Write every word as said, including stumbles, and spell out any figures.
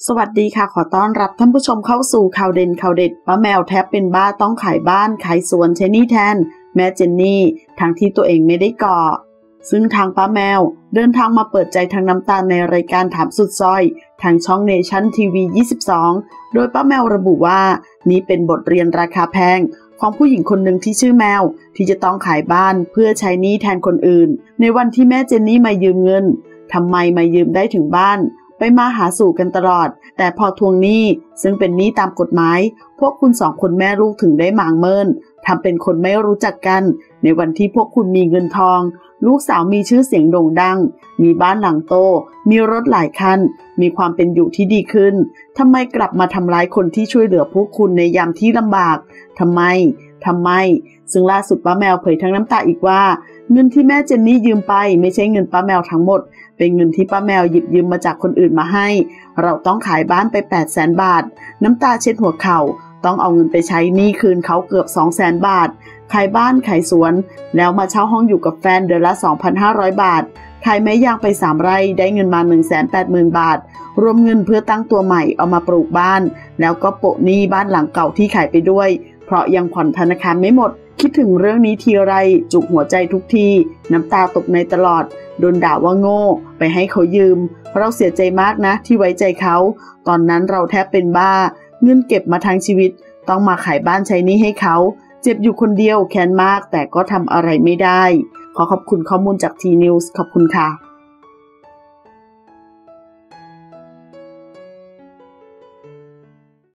สวัสดีค่ะขอต้อนรับท่านผู้ชมเข้าสู่ข่าวเด่นข่าวเด็ดป้าแมวแทบเป็นบ้าต้องขายบ้านขายสวนใช้หนี้แทนแม่เจนนี่ทั้งที่ตัวเองไม่ได้ก่อซึ่งทางป้าแมวเดินทางมาเปิดใจทางน้ำตาในรายการถามสุดซอยทางช่องเนชั่นทีวียี่สิบสองโดยป้าแมวระบุว่านี้เป็นบทเรียนราคาแพงของผู้หญิงคนหนึ่งที่ชื่อแมวที่จะต้องขายบ้านเพื่อใช้หนี้แทนคนอื่นในวันที่แม่เจนนี่มายืมเงินทำไมมายืมได้ถึงบ้านไปมาหาสู่กันตลอดแต่พอทวงหนี้ซึ่งเป็นหนี้ตามกฎหมายพวกคุณสองคนแม่ลูกถึงได้หมางเมินทำเป็นคนไม่รู้จักกันในวันที่พวกคุณมีเงินทองลูกสาวมีชื่อเสียงโด่งดังมีบ้านหลังโตมีรถหลายคันมีความเป็นอยู่ที่ดีขึ้นทำไมกลับมาทำร้ายคนที่ช่วยเหลือพวกคุณในยามที่ลำบากทำไมทำไมซึ่งล่าสุดป้าแมวเผยทั้งน้ำตาอีกว่าเงินที่แม่เจนนี่ยืมไปไม่ใช่เงินป้าแมวทั้งหมดเป็นเงินที่ป้าแมวหยิบยืมมาจากคนอื่นมาให้เราต้องขายบ้านไป แปดแสน บาทน้ำตาเช็ดหัวเข่าต้องเอาเงินไปใช้หนี้คืนเขาเกือบ สองแสน บาทขายบ้านขายสวนแล้วมาเช่าห้องอยู่กับแฟนเดือนละ สองพันห้าร้อย บาทขายไม้ยางไปสามไร่ได้เงินมา หนึ่งแสนแปดหมื่น บาทรวมเงินเพื่อตั้งตัวใหม่เอามาปลูกบ้านแล้วก็โปะหนี้บ้านหลังเก่าที่ขายไปด้วยเพราะยังผ่อนธนาคารไม่หมดคิดถึงเรื่องนี้ทีไรจุกหัวใจทุกทีน้ำตาตกในตลอดโดนด่าว่าโง่ไปให้เขายืมเราเสียใจมากนะที่ไว้ใจเขาตอนนั้นเราแทบเป็นบ้าเงินเก็บมาทั้งชีวิตต้องมาขายบ้านใช้หนี้ให้เขาเจ็บอยู่คนเดียวแค้นมากแต่ก็ทำอะไรไม่ได้ขอขอบคุณข้อมูลจากทีนิวส์ขอบคุณค่ะ